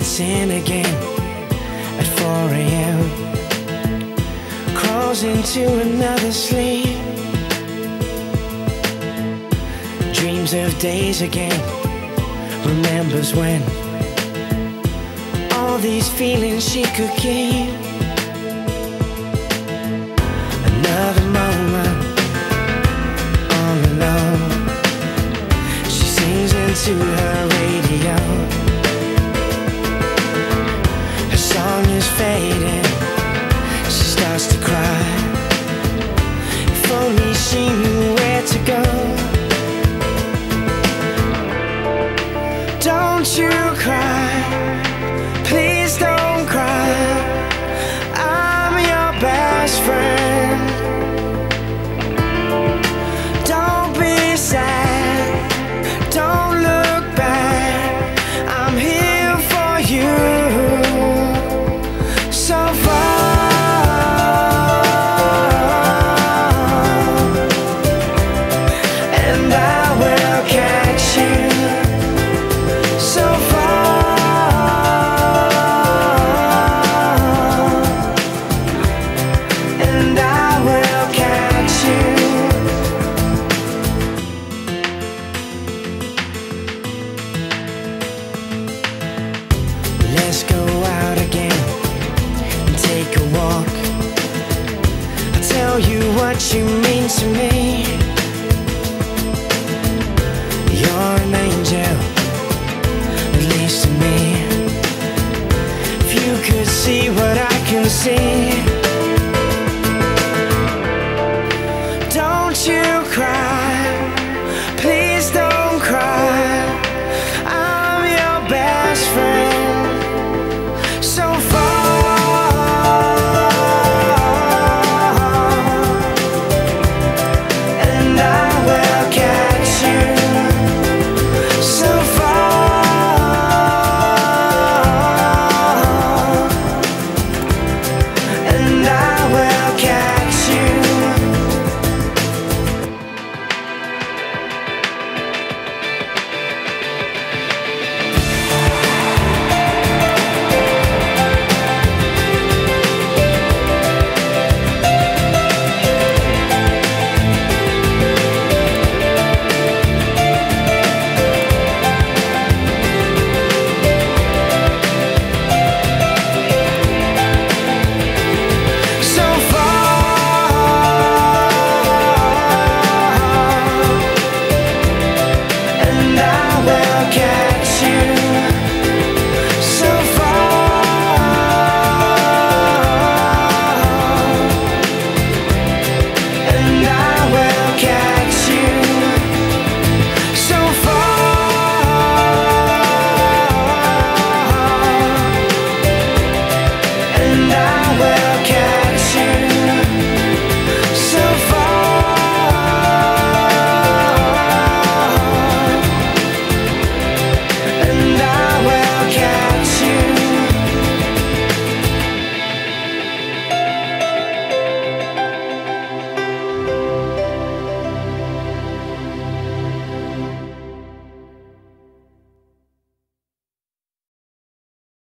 gets in again at 4 AM, crawls into another sleep, dreams of days again, remembers when all these feelings she could keep. Another moment, all alone, she sings into her radio. Her song is fading, she starts to cry. If only she knew where to go. Don't you cry, please don't cry, I'm your best friend. Don't be sad, don't look back, I'm here for you. So far, and I will catch you. So far, and I will catch you. Let's go out again and take a walk. I'll tell you what you mean to me. You're an angel, at least to me. If you could see what I can see.